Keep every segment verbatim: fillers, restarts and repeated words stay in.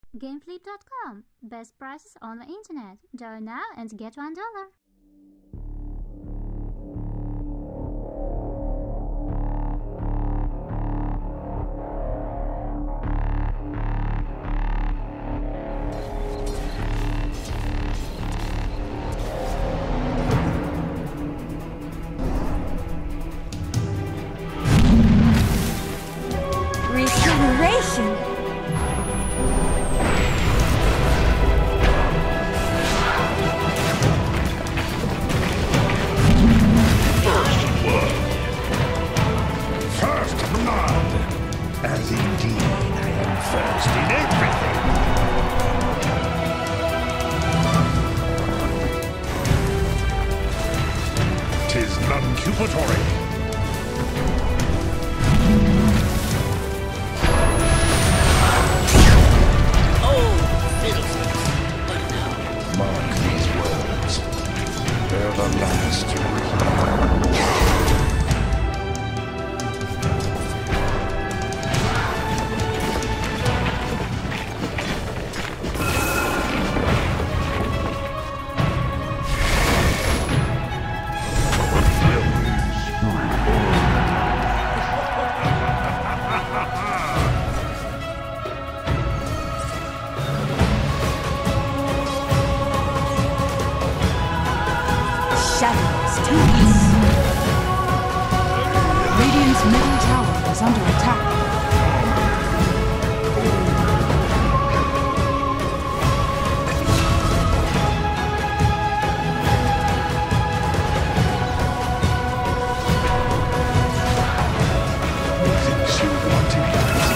Gameflip dot com. Best prices on the internet. Dial now and get one dollar. Regeneration! First blood! As indeed I am first in everything! Tis non-cupatory! Mark these words. They're the last to read. Shadows to us. Radiant's middle tower is under attack. Thinks you want to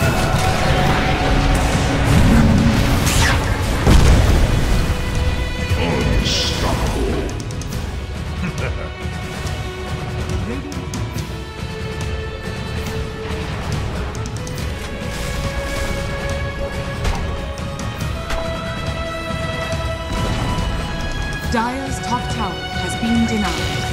Unstoppable. Dire's top tower has been denied.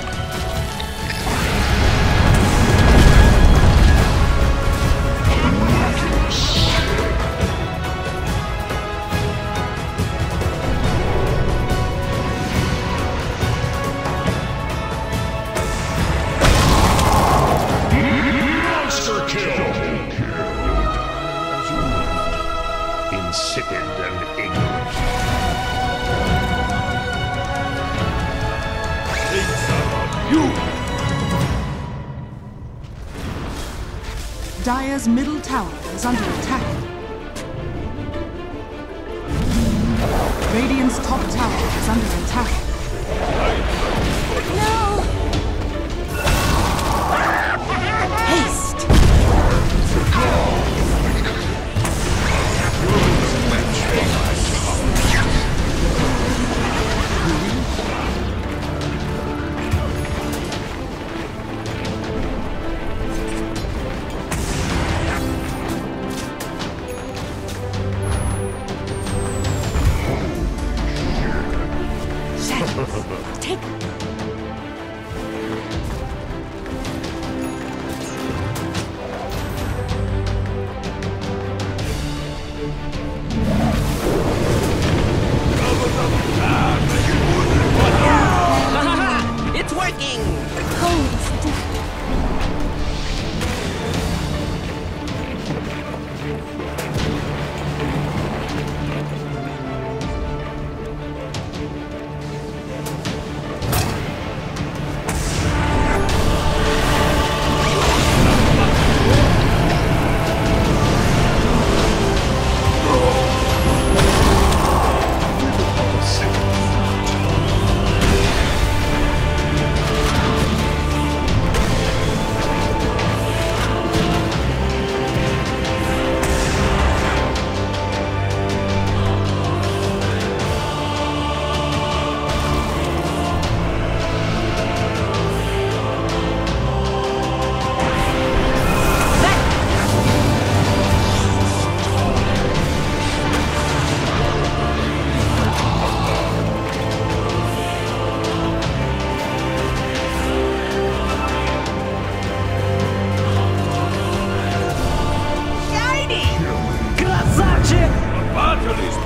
Monster kill! Insipid and ignorant. You! Dire's middle tower is under attack. Radiant's top tower is under attack. No! Haste!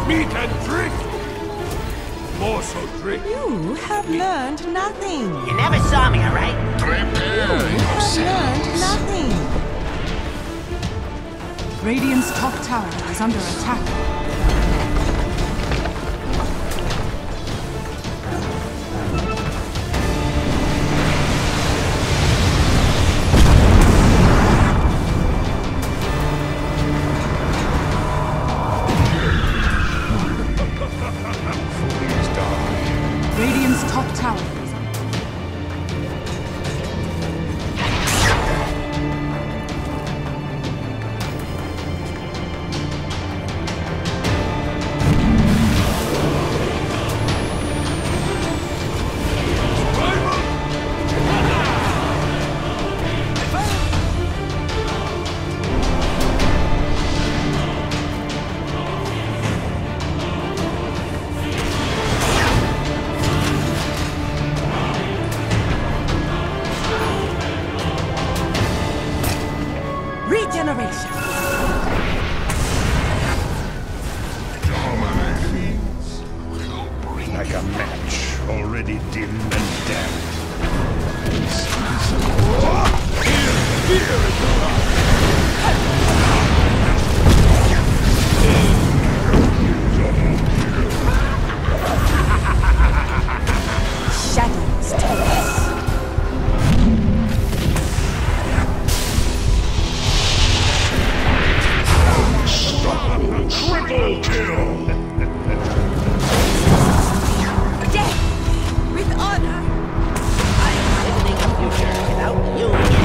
Meat and drink! More so drink! You have learned nothing. You never saw me, alright? Prepare You have learned nothing. Radiant's top tower is under attack. Radiant's top tower is Regeneration. Like a match, already dim and damp. Shadows take us. Triple kill! Death with honor. I'm living a future without you.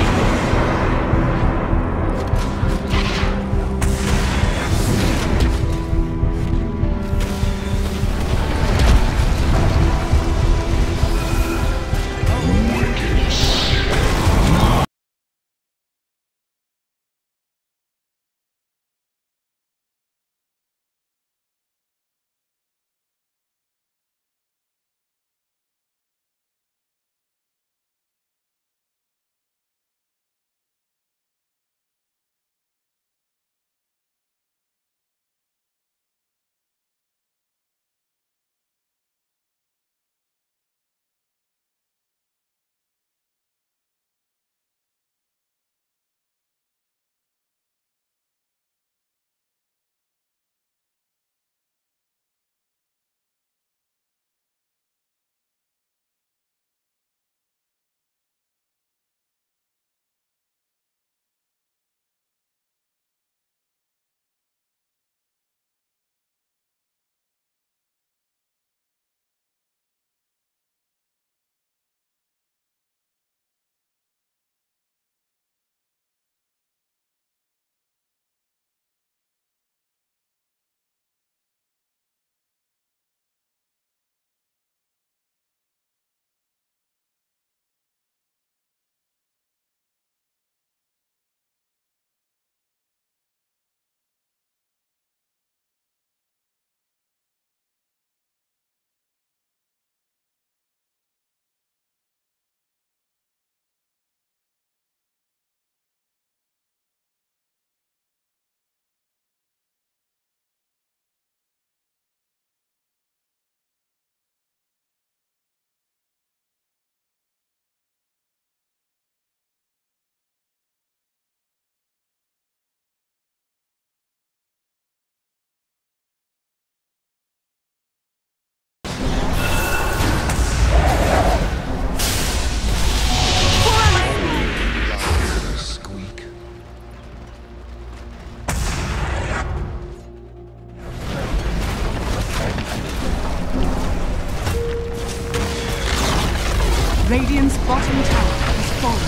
Radiant's bottom tower has fallen.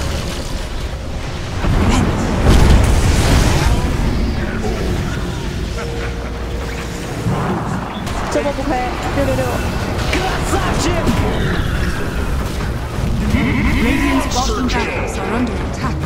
Radiant's bottom barracks are under attack.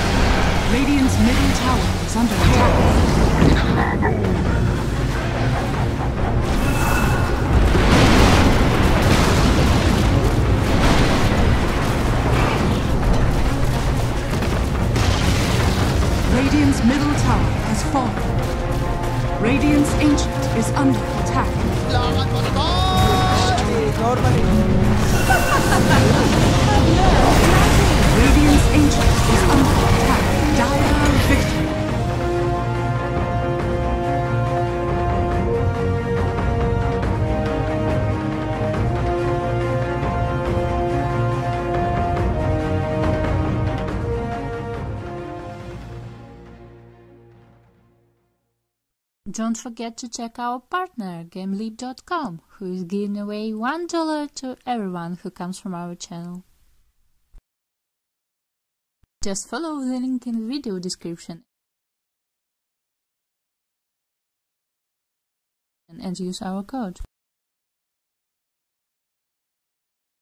Radiant's middle tower is under attack. Radiant's Ancient is under attack. Radiant's Ancient is under attack. Dire victory. Don't forget to check our partner, Gameleap dot com, who is giving away one dollar to everyone who comes from our channel. Just follow the link in the video description and use our code.